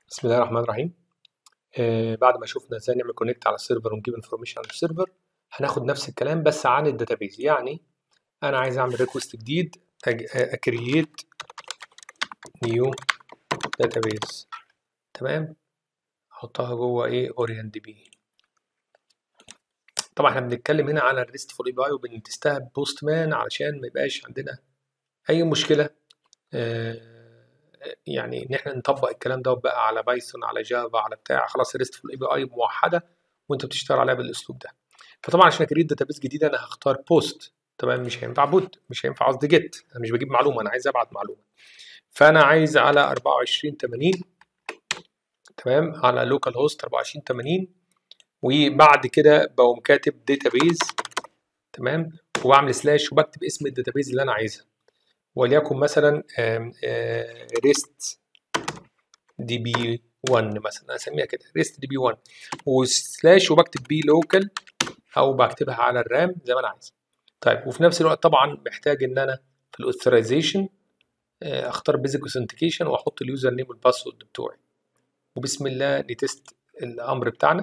بسم الله الرحمن الرحيم. بعد ما شفنا ازاي نعمل كونكت على السيرفر ونجيب انفورميشن عن السيرفر، هناخد نفس الكلام بس عن الداتابيز. يعني انا عايز اعمل ريكوست جديد، اكرييت نيو داتابيز. تمام، احطها جوه ايه اورينت بي. طبعا احنا بنتكلم هنا على الريستفول اي بي اي وبنتستها بوست مان علشان ما يبقاش عندنا اي مشكله. يعني ان احنا نطبق الكلام ده بقى على بايثون، على جافا، على بتاع. خلاص الريستفول اي بي اي موحده وانت بتشتغل عليها بالاسلوب ده. فطبعا عشان اكريت داتابيس جديده انا هختار بوست. تمام، مش هينفع بوت، مش هينفع قصدي جيت، انا مش بجيب معلومه، انا عايز ابعت معلومه. فانا عايز على 2480. تمام، على لوكال هوست 2480، وبعد كده بقوم كاتب داتابيز. تمام، وبعمل سلاش وبكتب اسم الداتابيز اللي انا عايزها، وليكن مثلا ريست دي بي 1 مثلا، اسميها كده ريست دي بي 1 وسلاش وبكتب بي لوكال او بكتبها على الرام زي ما انا عايز. طيب، وفي نفس الوقت طبعا محتاج ان انا في الاوثرايزيشن اختار بيزك اوثنتيكيشن واحط اليوزر نيم والباسورد بتوعي، وبسم الله نتست الامر بتاعنا.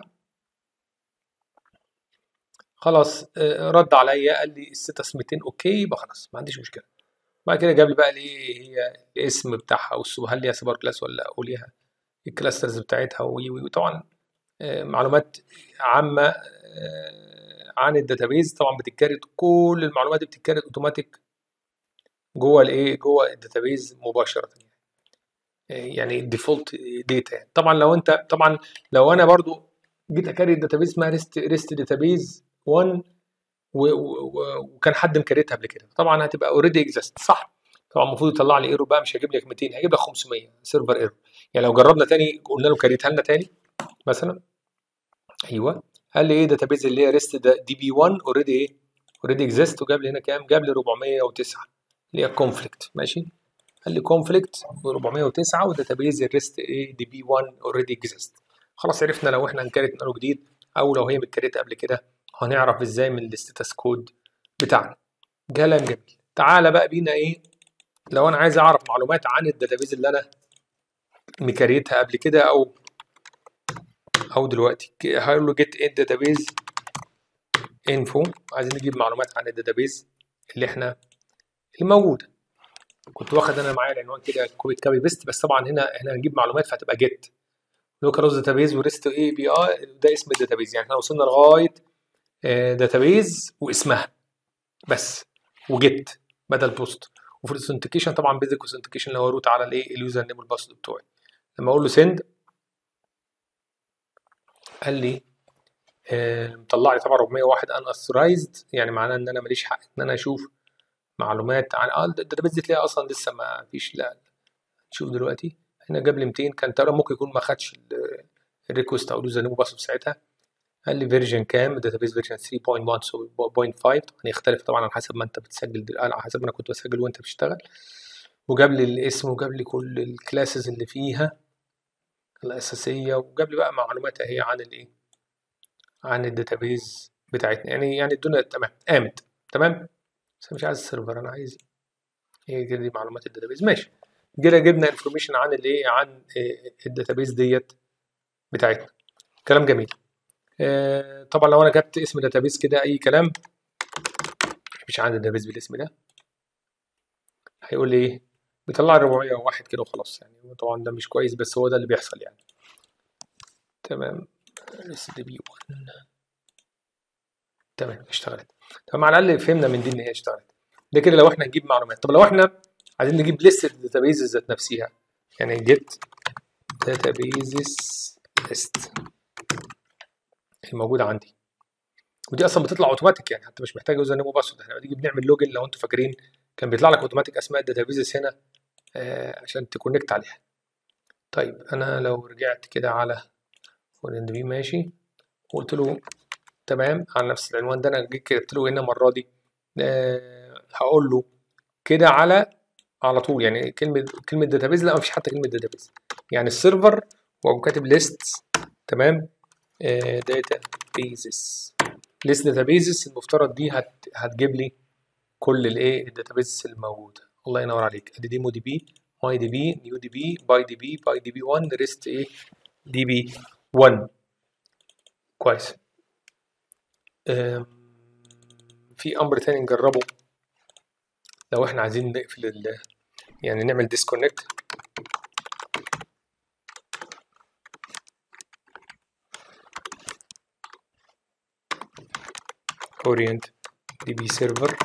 خلاص رد عليا قال لي الستاتس 200 اوكي، يبقى خلاص ما عنديش مشكله. بعد كده جاب لي بقى ايه هي الاسم بتاعها، هل ليها سوبر كلاس ولا لا، وليها الكلاسترز بتاعتها، وطبعا معلومات عامه عن الداتابيز. طبعا بتتكرر، كل المعلومات دي بتتكرر اوتوماتيك جوه الايه، جوه الداتابيز مباشره، يعني الديفولت داتا. طبعا لو انا برضو جيت اكرر الداتابيز اسمها ريست داتابيز 1 وكان حد مكريتها قبل كده، طبعا هتبقى اوريدي اكزيست، صح؟ طبعا المفروض يطلع لي ايرور بقى، مش هيجيب لك 200، هيجيب لك 500 سيرفر ايرور. يعني لو جربنا تاني قلنا له كريتها لنا تاني مثلا، ايوه، قال لي ايه داتابيز اللي هي ريست دي بي 1 اوريدي اكزيست، وجاب لي هنا كام؟ جاب لي 409 اللي هي كونفليكت. ماشي، قال لي كونفليكت 409 وداتابيز الريست ايه دي بي 1 اوريدي اكزيست. خلاص عرفنا لو احنا هنكريت نقله جديد او لو هي متكريته قبل كده هنعرف ازاي من الستاتس كود بتاعنا. كلام جميل. تعالى بقى بينا ايه لو انا عايز اعرف معلومات عن الداتابيز اللي انا مكريتها قبل كده او دلوقتي. هقول له جيت ان داتابيز انفو، عايزين نجيب معلومات عن الداتابيز اللي موجوده. كنت واخد انا معايا العنوان كده كوبي بيست، بس طبعا هنا احنا هنجيب معلومات فهتبقى جيت لوكال هوست داتابيز وريست اي بي اي، ده اسم الداتابيز. يعني احنا وصلنا لغايه داتابيز واسمها بس، وجيت بدل بوست. وفي الاوثنتيكيشن طبعا بيزك اوثنتيكيشن اللي هو روت على الايه اليوزر نيم والباسورد بتوعي. لما اقول له سند قال لي مطلع لي طبعا 401 ان اثورايزد، يعني معناه ان انا ماليش حق ان انا اشوف معلومات عن الداتابيز دي، تلاقيها اصلا لسه ما فيش. لا نشوف دلوقتي. هنا جاب لي 200، كان تقريبا ممكن يكون ما خدش الريكوست او اليوزر نيم والباسورد ساعتها. قال لي فيرجن كام؟ الداتابيز فيرجن 3.1.5. طبعا يختلف طبعا على حسب ما انت بتسجل، على حسب ما انا كنت بسجل وانت بتشتغل. وجاب لي الاسم وجاب لي كل الكلاسز اللي فيها الاساسيه، وجاب لي بقى معلومات اهي عن الايه، عن الداتابيز بتاعتنا. يعني الدنيا تمام، قامت تمام. بس مش عايز السيرفر، انا عايز ايه دي معلومات الداتابيز. ماشي، جبنا انفورميشن عن الايه، عن الداتابيز ديت بتاعتنا. كلام جميل. طبعا لو انا جبت اسم داتابيز كده اي كلام، مش عندي داتابيز بالاسم ده، هيقول لي ايه؟ بيطلع 401 كده وخلاص. يعني طبعا ده مش كويس، بس هو ده اللي بيحصل يعني. تمام، اس دي بي 1 تمام اشتغلت. طب على الاقل فهمنا من دي ان هي اشتغلت. ده كده لو احنا نجيب معلومات. طب لو احنا عايزين نجيب ليست الداتابيز ذات نفسها، يعني جيت داتابيزز ليست الموجوده عندي، ودي اصلا بتطلع اوتوماتيك، يعني حتى مش محتاج يوزر نيم وباسورد. احنا بنيجي بنعمل لوجن لو انتوا فاكرين كان بيطلع لك اوتوماتيك اسماء الداتابيزز هنا عشان تكونكت عليها. طيب انا لو رجعت كده على اورينت بي ماشي، وقلت له تمام على نفس العنوان ده، انا جيت كتبت له هنا المره دي هقول له كده على طول، يعني كلمه داتابيز، لا مفيش حتى كلمه داتابيز، يعني السيرفر واقوم كاتب ليست. تمام، داتابيزز ليست داتابيزز المفترض دي هتجيب لي كل الايه الداتابيز الموجوده. الله ينور عليك، ادي دي مو دي بي ماي دي بي، نيو دي بي، باي دي بي، باي دي بي 1، ريست ايه دي بي 1. كويس. في امر تاني نجربه لو احنا عايزين نقفل يعني نعمل ديسكونكت. اورينت دي بي سيرفر،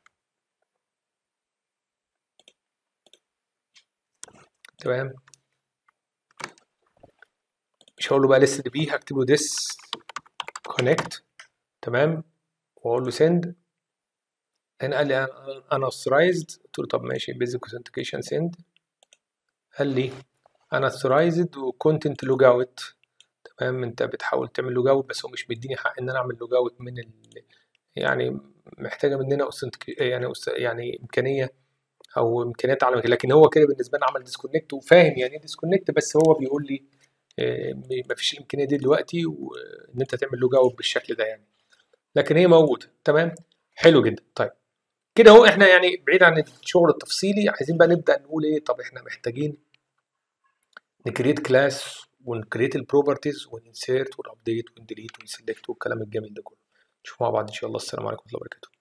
تمام. مش هقول له بقى لسه دي بي، هكتب له ديس كونكت، تمام، واقول له سند. هنا قال لي انا اوثرايزد، قلت له طب ماشي بيزك اوثنتيكيشن سند. قال لي انا اوثرايزد وكونتنت لوج اوت، تمام. انت بتحاول تعمل لوج اوت بس هو مش مديني حق ان انا اعمل لوج اوت من يعني محتاجه مننا يعني امكانيه او امكانيات اعلى من كده. لكن هو كده بالنسبه لنا عمل ديسكونكت وفاهم يعني ايه ديسكونكت، بس هو بيقول لي مفيش الامكانيه دي دلوقتي وان انت تعمل لوج اوت بالشكل ده يعني، لكن هي موجوده، تمام. حلو جدا. طيب كده اهو احنا يعني بعيد عن الشغل التفصيلي، عايزين بقى نبدا نقول ايه. طب احنا محتاجين نكريت كلاس ونكريت البروبرتيز وننسيرت ونابديت ونديليت ونسلكت والكلام الجميل ده كله. نشوف مع بعض ان شاء الله. السلام عليكم ورحمه الله وبركاته.